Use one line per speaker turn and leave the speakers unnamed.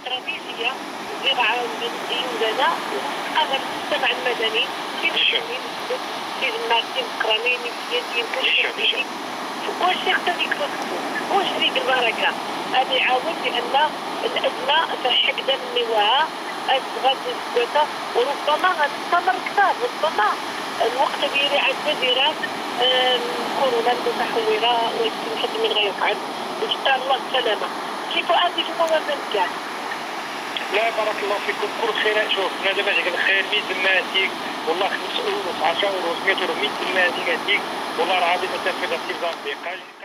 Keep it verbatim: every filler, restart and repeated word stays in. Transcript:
رئيسيه زراعه ديالنا وهذا المجتمع المدني كيمشي كيجمع الديمقراطيين السياسيين كلشي واش يقدر يكتسبوا واش ديك البركه هذه يعاود لان الازمه تحقد النواة غادي تسكت وربما غتستمر كثار ربما الوقت ديالي عاد تديرات الكورونا المتحوره ويمكن حد من غيفعل وان شاء الله السلامه كيف هذه الموازنه كاع.
لا بارك الله فيكم كل خير. شوف انا دابا جاك الخير مية دماتيك والله خمسة اورو عشرة اورو مية اورو مية دماتيك والله راه غادي نتفق في التنسيق.